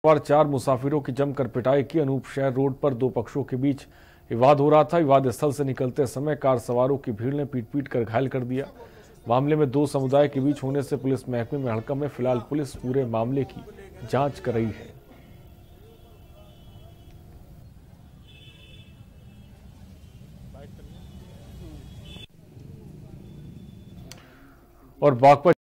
पर 4 मुसाफिरों की जमकर पिटाई की। अनूप शहर रोड पर दो पक्षों के बीच विवाद हो रहा था। विवाद स्थल से निकलते समय कार सवारों की भीड़ ने पीट कर घायल कर दिया। मामले में दो समुदाय के बीच होने से पुलिस महकमे में हड़कंप है। फिलहाल पुलिस पूरे मामले की जांच कर रही है। और बागपत